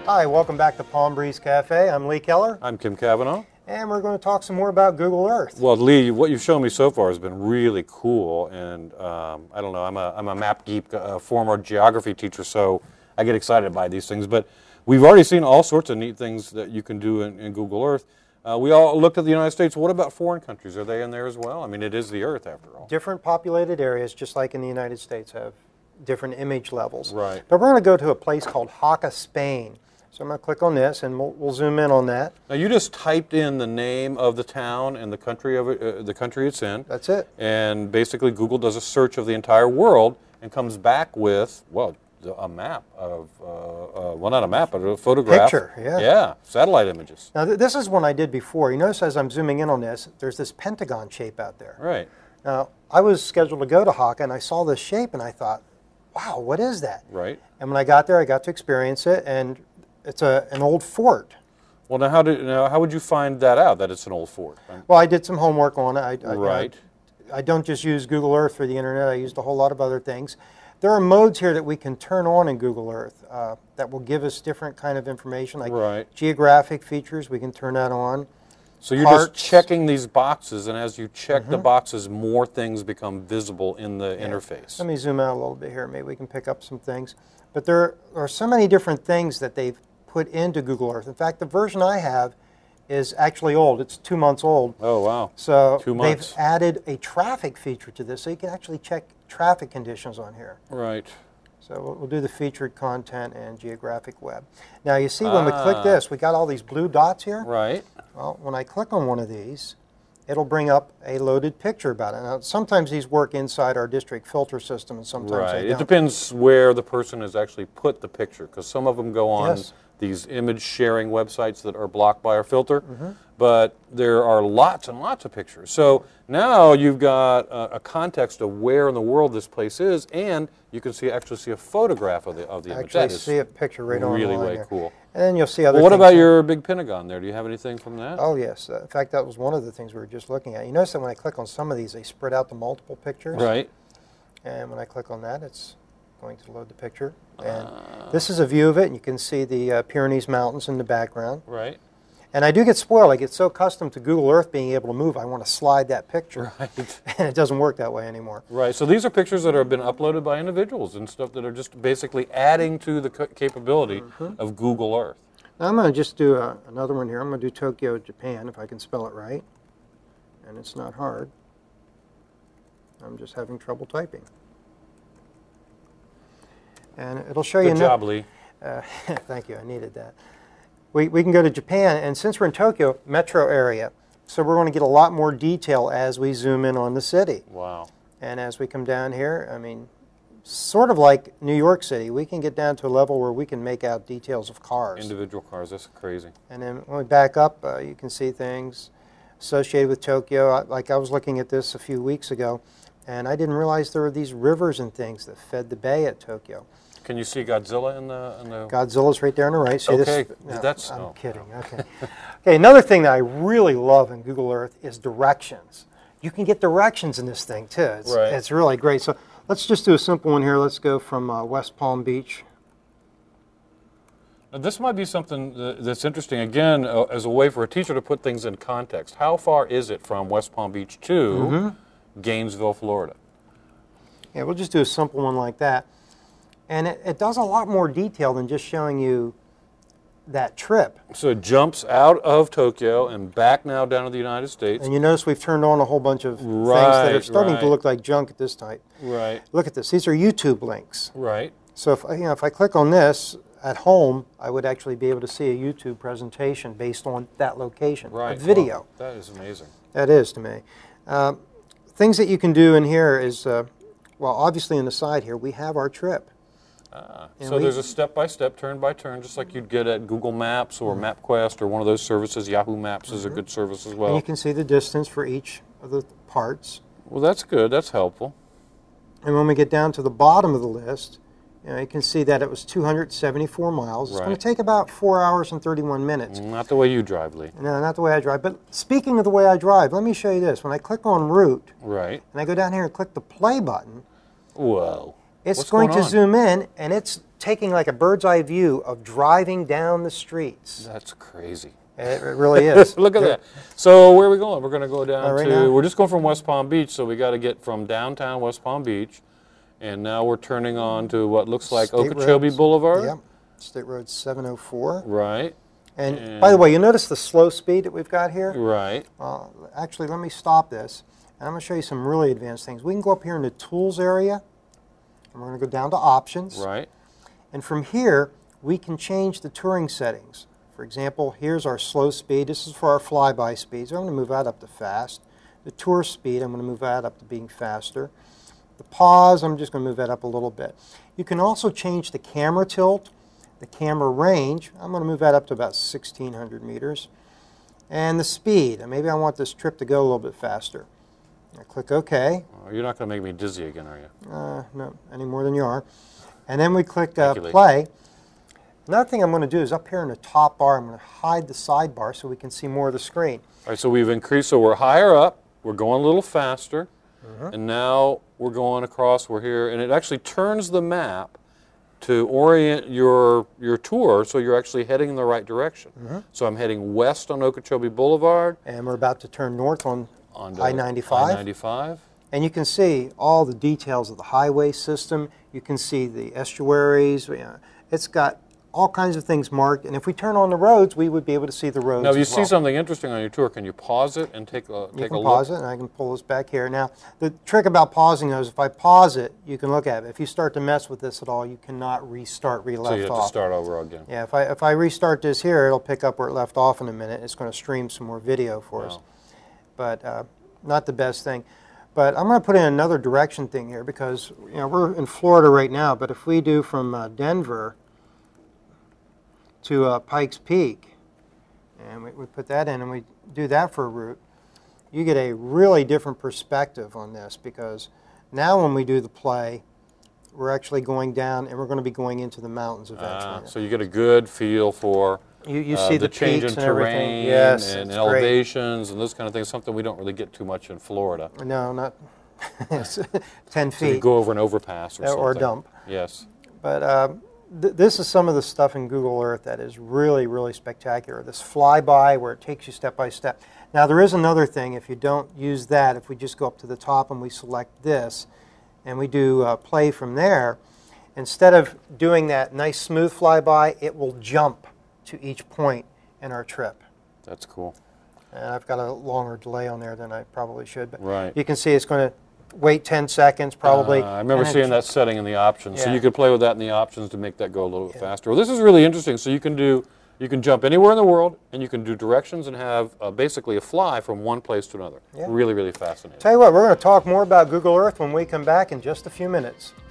Hi, welcome back to Palm Breeze Cafe. I'm Lee Keller. I'm Kim Cavanaugh. And we're going to talk some more about Google Earth. Well, Lee, what you've shown me so far has been really cool, and I don't know, I'm a map geek, a former geography teacher, so I get excited by these things. But we've already seen all sorts of neat things that you can do in Google Earth. We all looked at the United States. What about foreign countries? Are they in there as well? I mean, it is the Earth after all. Different populated areas, just like in the United States, have different image levels. Right. But we're going to go to a place called Jaca, Spain. So I'm going to click on this, and we'll zoom in on that. Now you just typed in the name of the town and the country of it, the country it's in. That's it. And basically, Google does a search of the entire world and comes back with, well, a map of, well, not a map, but a photograph. Picture, yeah. Yeah, satellite images. Now this is one I did before. You notice as I'm zooming in on this, there's this pentagon shape out there. Right. Now I was scheduled to go to Jaca, and I saw this shape, and I thought, wow, what is that? Right. And when I got there, I got to experience it, and it's an old fort. Well, now how would you find that out, that it's an old fort? Well, I did some homework on it. Right. I don't just use Google Earth for the internet. I used a whole lot of other things. There are modes here that we can turn on in Google Earth that will give us different kind of information, like geographic features. We can turn that on. So you're just checking these boxes, and as you check the boxes, more things become visible in the interface. Let me zoom out a little bit here. Maybe we can pick up some things. But there are so many different things that they've put into Google Earth. In fact, the version I have is actually old. It's 2 months old. Oh, wow. So 2 months. They've added a traffic feature to this, so you can actually check traffic conditions on here. Right. So we'll do the featured content and geographic web. Now you see when we click this, we got all these blue dots here. Right. Well, when I click on one of these, it'll bring up a loaded picture about it. Now, sometimes these work inside our district filter system, and sometimes they don't. It depends where the person has actually put the picture, because some of them go on these image sharing websites that are blocked by our filter, but there are lots and lots of pictures. So now you've got a context of where in the world this place is, and you can actually see a photograph of the image. Actually see a picture right on really the line way there. Cool. And then you'll see other Well, what things. about your big Pentagon there? Do you have anything from that? Oh, yes. In fact, that was one of the things we were just looking at. You notice that when I click on some of these, they spread out to multiple pictures. Right. And when I click on that, it's going to load the picture. And this is a view of it, and you can see the Pyrenees Mountains in the background. Right. And I do get spoiled. I get so accustomed to Google Earth being able to move, I want to slide that picture. Right. And it doesn't work that way anymore. Right. So these are pictures that have been uploaded by individuals and stuff that are just basically adding to the capability of Google Earth. Now I'm going to just do another one here. I'm going to do Tokyo, Japan, if I can spell it right. And it's not hard. I'm just having trouble typing. And it'll show you... Good job, Lee. Thank you. I needed that. We can go to Japan, and since we're in Tokyo, metro area, so we're going to get a lot more detail as we zoom in on the city. Wow. And as we come down here, I mean, sort of like New York City, we can get down to a level where we can make out details of cars. Individual cars, that's crazy. And then when we back up, you can see things associated with Tokyo. Like I was looking at this a few weeks ago, and I didn't realize there were these rivers and things that fed the bay at Tokyo. Can you see Godzilla in the... Godzilla's right there on the right. See okay, this? No, that's... I'm kidding. Okay. Okay, another thing that I really love in Google Earth is directions. You can get directions in this thing, too. It's really great. So let's just do a simple one here. Let's go from West Palm Beach. Now, this might be something that's interesting, again, as a way for a teacher to put things in context. How far is it from West Palm Beach to Gainesville, Florida? Yeah, we'll just do a simple one like that. And it does a lot more detail than just showing you that trip. So it jumps out of Tokyo and back now down to the United States. And you notice we've turned on a whole bunch of things that are starting to look like junk at this time. Right. Look at this. These are YouTube links. Right. So if I click on this at home, I would actually be able to see a YouTube presentation based on that location. Right. A video. Wow. That is amazing. That is to me. Things that you can do in here is, well, obviously on the side here, we have our trip. So there's a step-by-step, turn-by-turn, just like you'd get at Google Maps or MapQuest or one of those services. Yahoo Maps is a good service as well. And you can see the distance for each of the parts. Well, that's good. That's helpful. And when we get down to the bottom of the list, you can see that it was 274 miles. It's going to take about 4 hours and 31 minutes. Not the way you drive, Lee. No, not the way I drive. But speaking of the way I drive, let me show you this. When I click on route, and I go down here and click the play button, whoa. it's going to zoom in, and it's taking like a bird's eye view of driving down the streets. That's crazy. It really is. Look at that. So where are we going? We're going to go down right to, now. we're just going from West Palm Beach, so we got to get from downtown West Palm Beach, and now we're turning on to what looks like State Okeechobee roads. Yep. Yep, State Road 704. Right. And by the way, you notice the slow speed that we've got here? Right. Actually, let me stop this, and I'm going to show you some really advanced things. We can go up here in the Tools area, and we're going to go down to Options. Right. And from here, we can change the touring settings. For example, here's our slow speed. This is for our flyby speed, so I'm going to move that up to fast. The tour speed, I'm going to move that up to being faster. The pause, I'm just going to move that up a little bit. You can also change the camera tilt, the camera range. I'm going to move that up to about 1,600 meters. And the speed, and maybe I want this trip to go a little bit faster. I click OK. Oh, you're not going to make me dizzy again, are you? No, any more than you are. And then we click play. Another thing I'm going to do is up here in the top bar, I'm going to hide the sidebar so we can see more of the screen. All right, so we've increased, so we're higher up, we're going a little faster, and now we're going across, we're here, and it actually turns the map to orient your tour so you're actually heading in the right direction. So I'm heading west on Okeechobee Boulevard. And we're about to turn north on I-95. I-95. And you can see all the details of the highway system. You can see the estuaries. It's got all kinds of things marked, and if we turn on the roads, we would be able to see the roads. Now, if you as well. see something interesting on your tour, can you pause it and take a look? You can pause it, and I can pull this back here. Now, the trick about pausing though is if I pause it, you can look at it. If you start to mess with this at all, you cannot restart where you left off. So you have to start over again. Yeah, if I restart this here, it'll pick up where it left off in a minute. It's going to stream some more video for us, but not the best thing. But I'm going to put in another direction thing here because we're in Florida right now. But if we do from Denver to Pikes Peak, and we put that in and we do that for a route, you get a really different perspective on this because now when we do the play, we're actually going down and we're going to be going into the mountains eventually. So you get a good feel for you see the change in peaks and terrain everything. Yes, and it's elevations and those kind of things, something we don't really get too much in Florida. No, not 10 feet. So you go over an overpass or something. Or a dump. Yes. But this is some of the stuff in Google Earth that is really, really spectacular. This flyby where it takes you step by step. Now there is another thing. If you don't use that, if we just go up to the top and we select this and we do play from there, instead of doing that nice smooth flyby, it will jump to each point in our trip. That's cool. And I've got a longer delay on there than I probably should. But right. You can see it's going to wait 10 seconds probably. I remember seeing that setting in the options. Yeah. So you could play with that in the options to make that go a little bit faster. Well, this is really interesting. So you can jump anywhere in the world, and you can do directions and have basically a fly from one place to another. Yeah. Really, really fascinating. Tell you what, we're going to talk more about Google Earth when we come back in just a few minutes.